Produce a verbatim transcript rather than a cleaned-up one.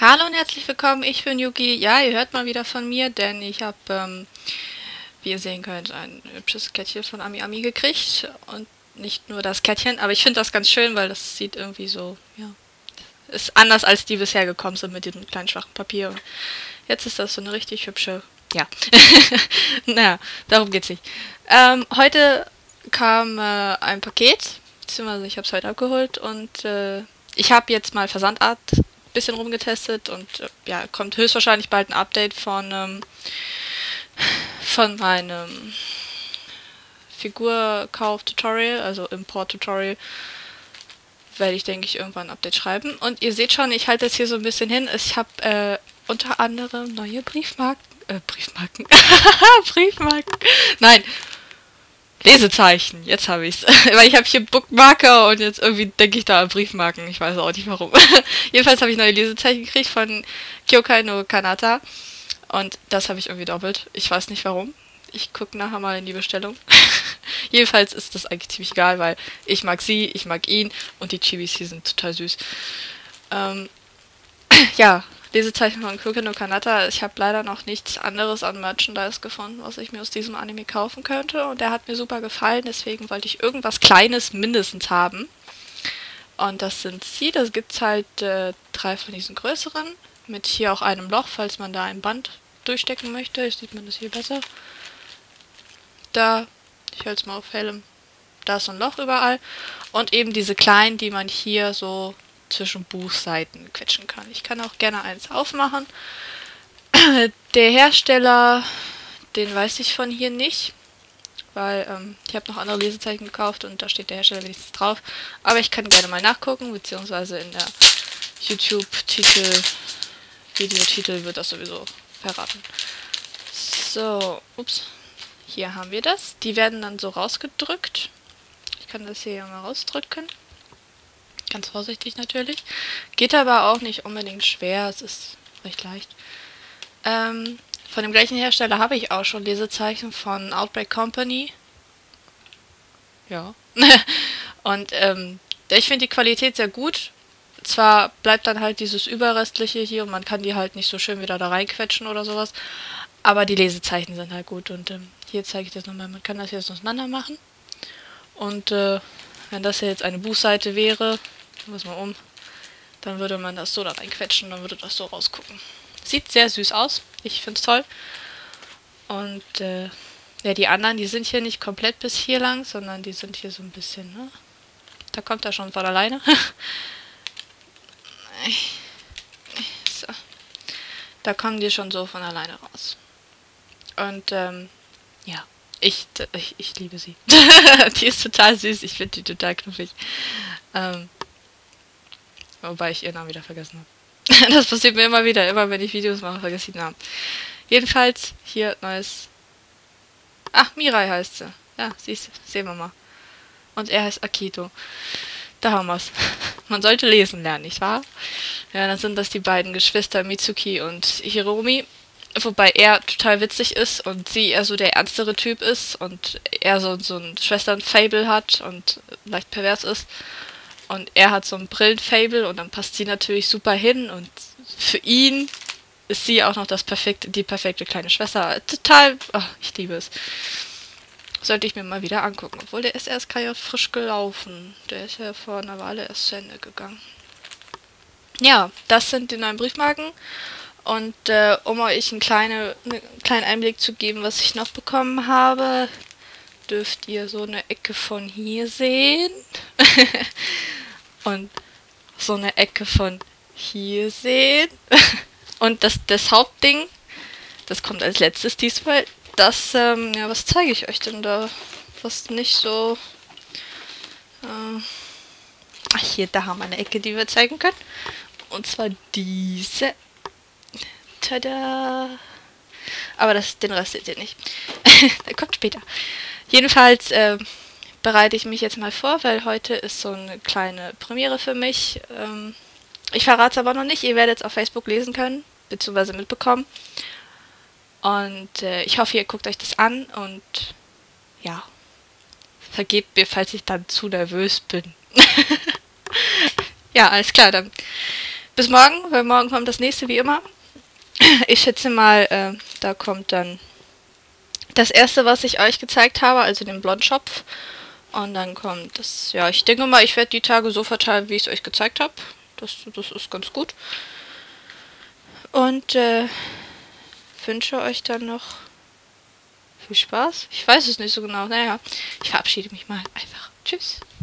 Hallo und herzlich willkommen, ich bin Yuki. Ja, ihr hört mal wieder von mir, denn ich habe, ähm, wie ihr sehen könnt, ein hübsches Kettchen von Ami Ami gekriegt. Und nicht nur das Kettchen, aber ich finde das ganz schön, weil das sieht irgendwie so, ja, ist anders als die bisher gekommen sind mit diesem kleinen schwachen Papier. Und jetzt ist das so eine richtig hübsche, ja, naja, darum geht's nicht. Ähm, heute kam äh, ein Paket, beziehungsweise ich habe es heute abgeholt und äh, ich habe jetzt mal Versandart bisschen rumgetestet und äh, ja, kommt höchstwahrscheinlich bald ein Update von ähm, von meinem Figurkauf-Tutorial, also Import-Tutorial, werde ich, denke ich, irgendwann ein Update schreiben. Und ihr seht schon, ich halte das hier so ein bisschen hin. Ich habe äh, unter anderem neue Briefmarken, äh, Briefmarken, Briefmarken, nein, Lesezeichen, jetzt habe ich's. Weil ich habe hier Bookmarker und jetzt irgendwie denke ich da an Briefmarken. Ich weiß auch nicht warum. Jedenfalls habe ich neue Lesezeichen gekriegt von Kyokai no Kanata. Und das habe ich irgendwie doppelt. Ich weiß nicht warum. Ich gucke nachher mal in die Bestellung. Jedenfalls ist das eigentlich ziemlich egal, weil ich mag sie, ich mag ihn und die Chibis hier sind total süß. Ähm, ja, Lesezeichen von Kyokai no Kanata. Ich habe leider noch nichts anderes an Merchandise gefunden, was ich mir aus diesem Anime kaufen könnte. Und der hat mir super gefallen, deswegen wollte ich irgendwas Kleines mindestens haben. Und das sind sie. Das gibt es halt äh, drei von diesen größeren. Mit hier auch einem Loch, falls man da ein Band durchstecken möchte. Jetzt sieht man das hier besser. Da, ich halte es mal auf hellem. Da ist so ein Loch überall. Und eben diese kleinen, die man hier so zwischen Buchseiten quetschen kann. Ich kann auch gerne eins aufmachen. Der Hersteller, den weiß ich von hier nicht, weil ähm, ich habe noch andere Lesezeichen gekauft und da steht der Hersteller wenigstens drauf. Aber ich kann gerne mal nachgucken, beziehungsweise in der YouTube-Titel, Videotitel wird das sowieso verraten. So, ups, hier haben wir das. Die werden dann so rausgedrückt. Ich kann das hier ja mal rausdrücken. Ganz vorsichtig natürlich. Geht aber auch nicht unbedingt schwer, es ist recht leicht. Ähm, von dem gleichen Hersteller habe ich auch schon Lesezeichen von Outbreak Company. Ja. Und ähm, ich finde die Qualität sehr gut. Zwar bleibt dann halt dieses Überrestliche hier und man kann die halt nicht so schön wieder da reinquetschen oder sowas. Aber die Lesezeichen sind halt gut. Und ähm, hier zeige ich das nochmal. Man kann das jetzt auseinander machen. Und äh, wenn das hier jetzt eine Buchseite wäre, muss mal um, dann würde man das so da reinquetschen, dann würde das so rausgucken. Sieht sehr süß aus, ich finde es toll. Und äh, ja, die anderen, die sind hier nicht komplett bis hier lang, sondern die sind hier so ein bisschen, ne? Da kommt er schon von alleine. So. Da kommen die schon so von alleine raus. Und ähm, ja, ich, ich, ich liebe sie. Die ist total süß, ich finde die total knuffig. Ähm, Wobei ich ihren Namen wieder vergessen habe. Das passiert mir immer wieder. Immer wenn ich Videos mache, vergesse ich den Namen. Jedenfalls, hier neues... Ach, Mirai heißt sie. Ja, siehst du, sehen wir mal. Und er heißt Akito. Da haben wir's. Man sollte lesen lernen, nicht wahr? Ja, dann sind das die beiden Geschwister Mitsuki und Hiromi. Wobei er total witzig ist und sie eher so der ernstere Typ ist und er so, so ein Schwestern-Fable hat und leicht pervers ist. Und er hat so ein Brillen-Fable und dann passt sie natürlich super hin und für ihn ist sie auch noch das perfekte, die perfekte kleine Schwester. Total, oh, ich liebe es. Sollte ich mir mal wieder angucken. Obwohl, der ist erst gar nicht frisch gelaufen. Der ist ja vor einer Weile erst zu Ende gegangen. Ja, das sind die neuen Briefmarken. Und äh, um euch einen, kleine, einen kleinen Einblick zu geben, was ich noch bekommen habe, dürft ihr so eine Ecke von hier sehen. Und so eine Ecke von hier sehen. Und das, das Hauptding, das kommt als letztes diesmal. Das, ähm, ja, was zeige ich euch denn da? Was nicht so... Äh, ach, hier, da haben wir eine Ecke, die wir zeigen können. Und zwar diese. Tada! Aber das, den Rest seht ihr nicht. Der kommt später. Jedenfalls äh, bereite ich mich jetzt mal vor, weil heute ist so eine kleine Premiere für mich. Ähm, ich verrate es aber noch nicht. Ihr werdet es auf Facebook lesen können, beziehungsweise mitbekommen. Und äh, ich hoffe, ihr guckt euch das an und ja, vergebt mir, falls ich dann zu nervös bin. Ja, alles klar, dann bis morgen, weil morgen kommt das nächste wie immer. Ich schätze mal, äh, da kommt dann das erste, was ich euch gezeigt habe, also den Blondschopf. Und dann kommt das, ja, ich denke mal, ich werde die Tage so verteilen, wie ich es euch gezeigt habe. Das, das ist ganz gut. Und äh, wünsche euch dann noch viel Spaß. Ich weiß es nicht so genau. Naja, ich verabschiede mich mal einfach. Tschüss.